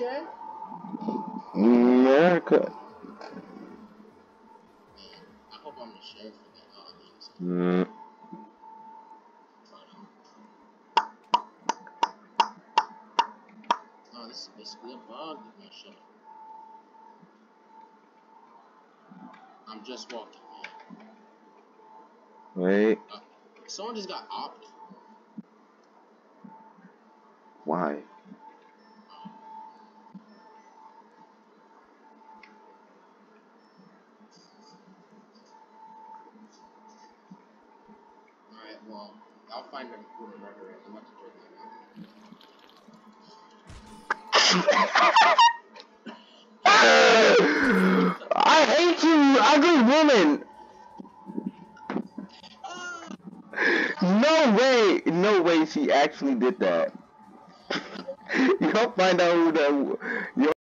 okay? America. Man, I hope I'm the sheriff for that. Oh, oh, this is basically a bug. Man, shut up. I'm just walking, man. Wait. Someone just got opped. Why? Alright, well, I'll find him who the murderer is. I'm about to I hate you, ugly woman! No way she actually did that. You'll find out who the